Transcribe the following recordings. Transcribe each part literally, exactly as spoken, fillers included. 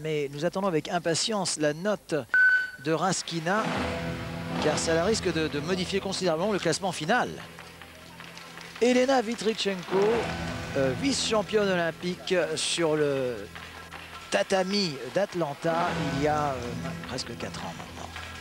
mais nous attendons avec impatience la note de Raskina, car ça risque de, de modifier considérablement le classement final. Elena Vitrychenko, euh, vice-championne olympique sur le tatami d'Atlanta il y a euh, presque quatre ans maintenant.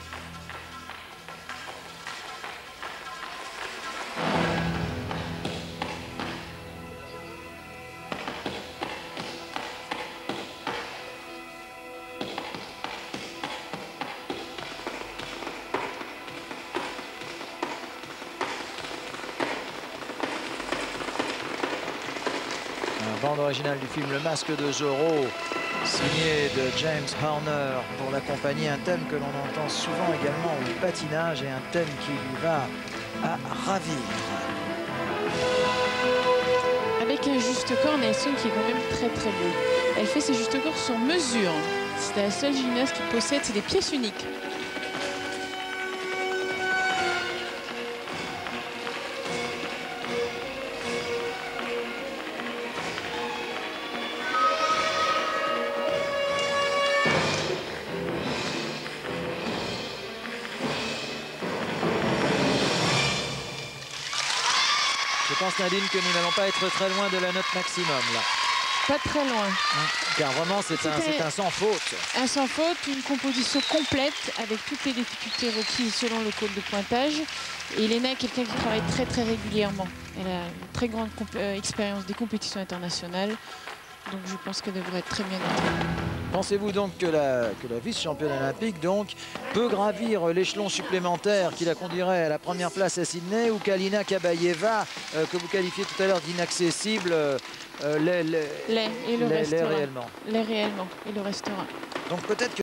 Bande originale du film Le Masque de Zorro, signé de James Horner, pour l'accompagner, un thème que l'on entend souvent également au patinage et un thème qui lui va à ravir. Avec un juste corps, Nelson, qui est quand même très très beau. Elle fait ses justes corps sur mesure. C'est la seule gymnaste qui possède, c'est des pièces uniques. Je pense, Nadine, que nous n'allons pas être très loin de la note maximum là. Pas très loin. Car vraiment, c'est un, un sans faute. Un sans faute, une composition complète avec toutes les difficultés requises selon le code de pointage. Et Elena est quelqu'un qui travaille très très régulièrement. Elle a une très grande euh, expérience des compétitions internationales. Donc je pense qu'elle devrait être très bien notée. Pensez-vous donc que la, que la vice-championne olympique donc, peut gravir l'échelon supplémentaire qui la conduirait à la première place à Sydney, ou qu'Alina Kabayeva, euh, que vous qualifiez tout à l'heure d'inaccessible, euh, l'est et le réellement L'est réellement et le restera. Donc peut-être que